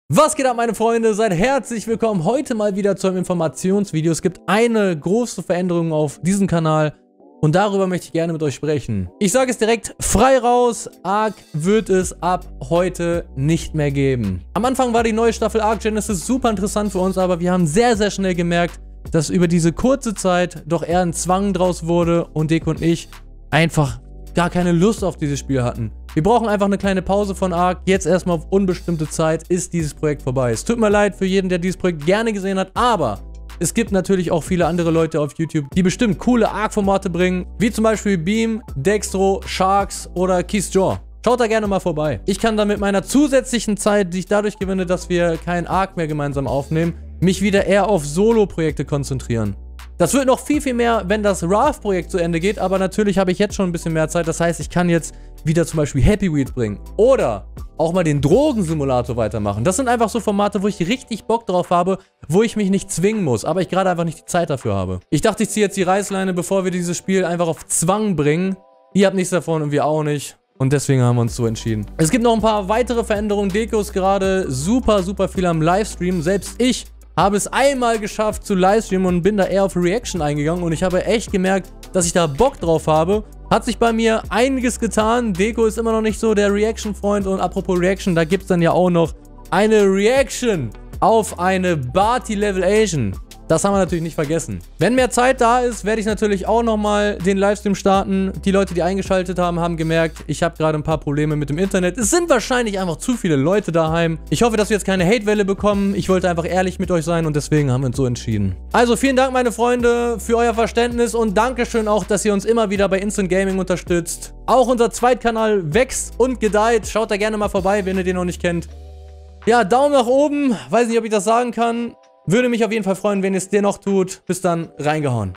Was geht ab, meine Freunde? Seid herzlich willkommen heute mal wieder zu einem Informationsvideo. Es gibt eine große Veränderung auf diesem Kanal und darüber möchte ich gerne mit euch sprechen. Ich sage es direkt frei raus, Ark wird es ab heute nicht mehr geben. Am Anfang war die neue Staffel Ark Genesis super interessant für uns, aber wir haben sehr, sehr schnell gemerkt, dass über diese kurze Zeit doch eher ein Zwang draus wurde und Deko und ich einfach gar keine Lust auf dieses Spiel hatten. Wir brauchen einfach eine kleine Pause von Ark. Jetzt erstmal auf unbestimmte Zeit ist dieses Projekt vorbei. Es tut mir leid für jeden, der dieses Projekt gerne gesehen hat, aber es gibt natürlich auch viele andere Leute auf YouTube, die bestimmt coole Ark-Formate bringen, wie zum Beispiel Beam, Dextro, Sharks oder Keysjaw. Schaut da gerne mal vorbei. Ich kann dann mit meiner zusätzlichen Zeit, die ich dadurch gewinne, dass wir keinen Ark mehr gemeinsam aufnehmen, mich wieder eher auf Solo-Projekte konzentrieren. Das wird noch viel, viel mehr, wenn das Raft-Projekt zu Ende geht, aber natürlich habe ich jetzt schon ein bisschen mehr Zeit. Das heißt, ich kann jetzt wieder zum Beispiel Happy Wheels bringen oder auch mal den Drogensimulator weitermachen. Das sind einfach so Formate, wo ich richtig Bock drauf habe, wo ich mich nicht zwingen muss, aber ich gerade einfach nicht die Zeit dafür habe. Ich dachte, ich ziehe jetzt die Reißleine, bevor wir dieses Spiel einfach auf Zwang bringen. Ihr habt nichts davon und wir auch nicht. Und deswegen haben wir uns so entschieden. Es gibt noch ein paar weitere Veränderungen. Deko ist gerade super, super viel am Livestream. Selbst ich habe es einmal geschafft zu livestreamen und bin da eher auf Reaction eingegangen und ich habe echt gemerkt, dass ich da Bock drauf habe. Hat sich bei mir einiges getan. Deko ist immer noch nicht so der Reaction-Freund und apropos Reaction, da gibt es dann ja auch noch eine Reaction auf eine Barty-Level Asian. Das haben wir natürlich nicht vergessen. Wenn mehr Zeit da ist, werde ich natürlich auch nochmal den Livestream starten. Die Leute, die eingeschaltet haben, haben gemerkt, ich habe gerade ein paar Probleme mit dem Internet. Es sind wahrscheinlich einfach zu viele Leute daheim. Ich hoffe, dass wir jetzt keine Hate-Welle bekommen. Ich wollte einfach ehrlich mit euch sein und deswegen haben wir uns so entschieden. Also vielen Dank, meine Freunde, für euer Verständnis und Dankeschön auch, dass ihr uns immer wieder bei Instant Gaming unterstützt. Auch unser Zweitkanal wächst und gedeiht. Schaut da gerne mal vorbei, wenn ihr den noch nicht kennt. Ja, Daumen nach oben. Weiß nicht, ob ich das sagen kann. Würde mich auf jeden Fall freuen, wenn ihr es dennoch tut. Bis dann, reingehauen.